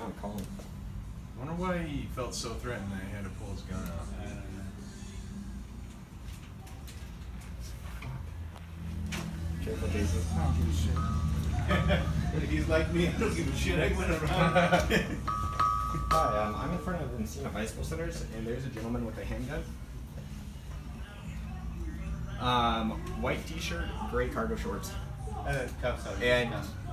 not calling. I wonder why he felt so threatened that he had to pull his gun out. I don't know. Careful, Jason. I don't give a shit. If he's like me, I don't give a shit. I went around. Hi, I'm in front of Encina Bicycle Centers, and there's a gentleman with a handgun. White t-shirt, gray cargo shorts. Cuffs out. And Cuffs.